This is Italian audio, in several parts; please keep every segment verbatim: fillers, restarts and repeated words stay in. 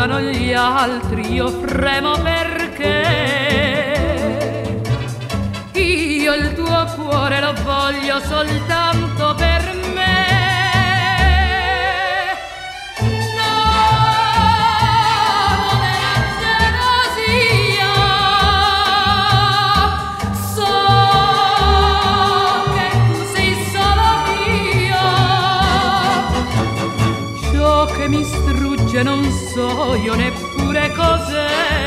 amano gli altri, io fremo perché io il tuo cuore lo voglio soltanto per me. No, non è gelosia, so che tu sei solo mio. Ciò che mi strugge non so io neppure cos'è.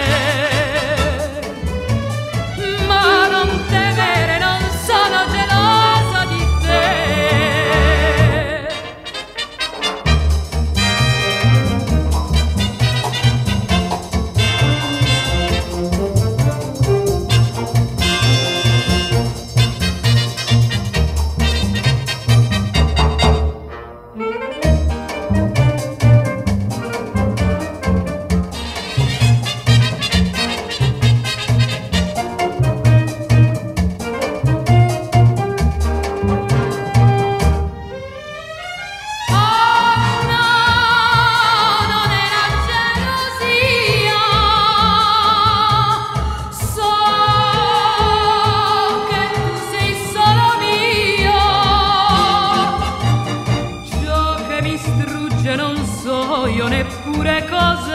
Non so io neppure cosa